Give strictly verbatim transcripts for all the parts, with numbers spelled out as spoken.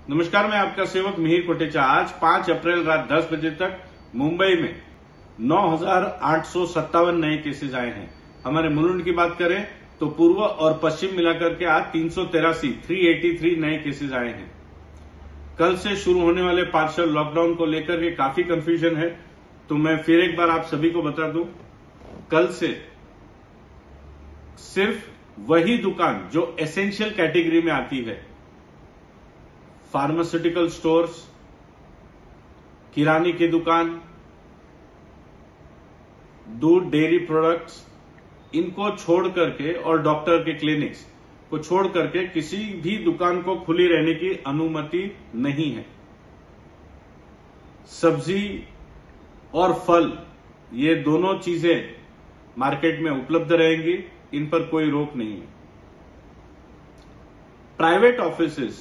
नमस्कार, मैं आपका सेवक मिहिर कोटेचा। आज पांच अप्रैल रात दस बजे तक मुंबई में नौ हजार आठ सौ सत्तावन नए केसेज आए हैं। हमारे मुलुंड की बात करें तो पूर्व और पश्चिम मिलाकर के आज तीन सौ तिरासी तीन सौ तिरासी नए केसेज आए हैं। कल से शुरू होने वाले पार्शियल लॉकडाउन को लेकर के काफी कंफ्यूजन है, तो मैं फिर एक बार आप सभी को बता दूं, कल से सिर्फ वही दुकान जो एसेंशियल कैटेगरी में आती है, फार्मास्यूटिकल स्टोर्स, किराने की दुकान, दूध डेयरी प्रोडक्ट्स, इनको छोड़ करके और डॉक्टर के क्लिनिक्स को छोड़ करके किसी भी दुकान को खुली रहने की अनुमति नहीं है। सब्जी और फल, ये दोनों चीजें मार्केट में उपलब्ध रहेंगी, इन पर कोई रोक नहीं है। प्राइवेट ऑफिसेस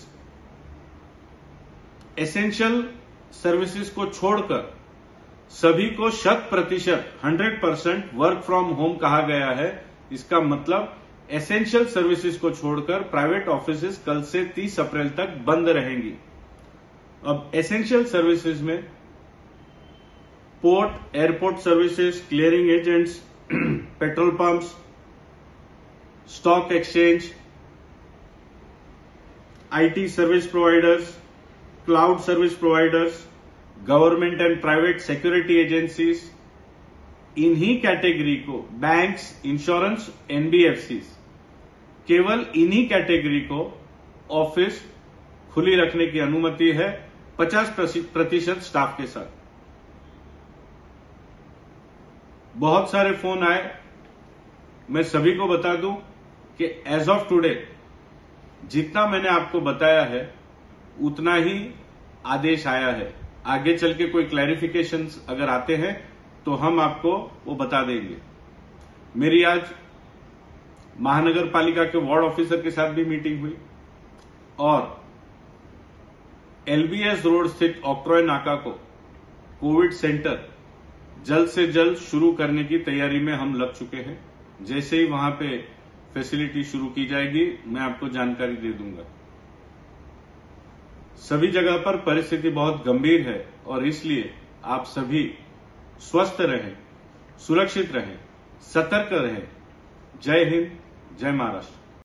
एसेंशियल सर्विसेज को छोड़कर सभी को शत प्रतिशत hundred percent work from home कहा गया है। इसका मतलब एसेंशियल सर्विसेज को छोड़कर प्राइवेट ऑफिसेज कल से तीस अप्रैल तक बंद रहेंगी। अब एसेंशियल सर्विसेज में port, airport services, clearing agents, petrol pumps, stock exchange, IT service providers, cloud service providers, government and private security agencies, इन्हीं कैटेगरी को, बैंक्स, इंश्योरेंस, एनबीएफसी, केवल इन्हीं कैटेगरी को ऑफिस खुली रखने की अनुमति है पचास प्रतिशत स्टाफ के साथ। बहुत सारे फोन आए, मैं सभी को बता दूं कि एज ऑफ टुडे जितना मैंने आपको बताया है उतना ही आदेश आया है। आगे चल के कोई क्लैरिफिकेशंस अगर आते हैं तो हम आपको वो बता देंगे। मेरी आज महानगर पालिका के वार्ड ऑफिसर के साथ भी मीटिंग हुई और एलबीएस रोड स्थित ऑक्ट्रॉय नाका को कोविड सेंटर जल्द से जल्द शुरू करने की तैयारी में हम लग चुके हैं। जैसे ही वहां पे फैसिलिटी शुरू की जाएगी मैं आपको जानकारी दे दूंगा। सभी जगह पर परिस्थिति बहुत गंभीर है और इसलिए आप सभी स्वस्थ रहें, सुरक्षित रहें, सतर्क रहें। जय हिंद, जय महाराष्ट्र।